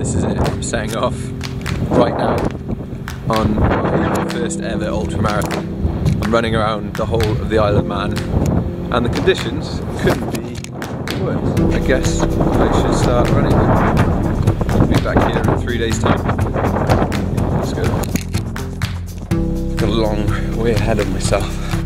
This is it, I'm setting off right now on my first ever ultra marathon. I'm running around the whole of the Isle of Man and the conditions couldn't be worse. I guess I should start running. I'll be back here in 3 days time. Let's go. Got a long way ahead of myself.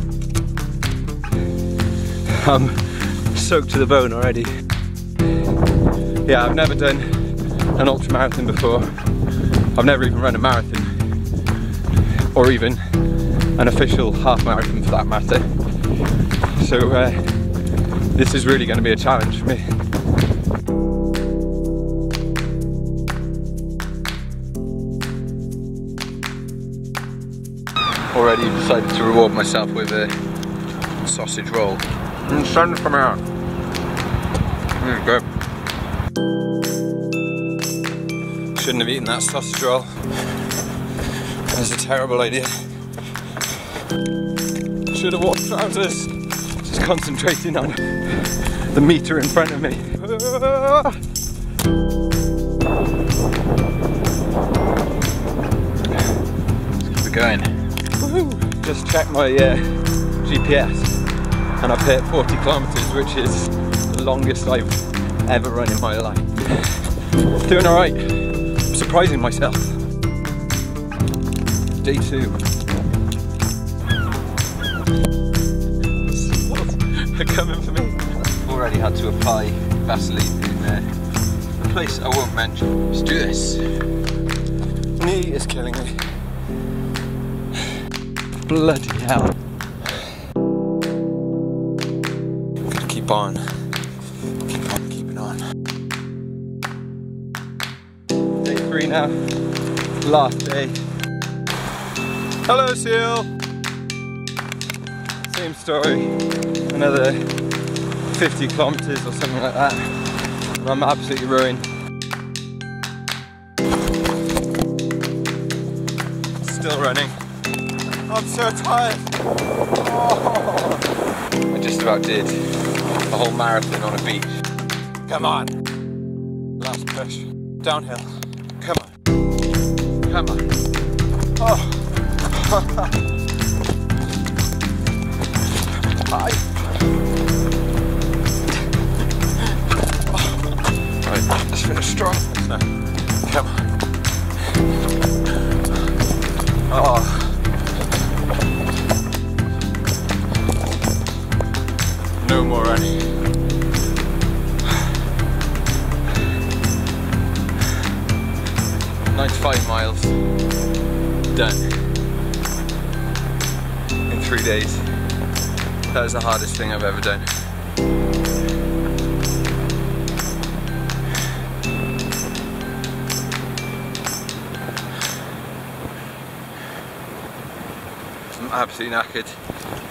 I'm soaked to the bone already. Yeah, I've never done an ultra marathon before. I've never even run a marathon, or even an official half marathon for that matter. So this is really going to be a challenge for me. Already decided to reward myself with a sausage roll. And it's starting to come out. There you go. Shouldn't have eaten that sausage roll. That was a terrible idea. Should have worn trousers. Just concentrating on the meter in front of me. Let's keep it going. Just checked my GPS and I've hit 40 kilometers, which is the longest I've ever run in my life. Doing alright. Surprising myself. Day 2. They're coming for me. Already had to apply Vaseline in a place I won't mention. Let's do this. Knee is killing me. Bloody hell. Gotta keep on. Keeping on. Day 3 now. Last day. Hello, Seal. Same story. Another 50 kilometers or something like that. And I'm absolutely ruined. Still running. I'm so tired. Oh. I just about did a whole marathon on a beach. Come on. Last push. Downhill. Come on. Come on. Oh. Right, let's finish strong. Come on. Oh. No more running. "95 miles. Done. In 3 days. That was the hardest thing I've ever done. I'm absolutely knackered.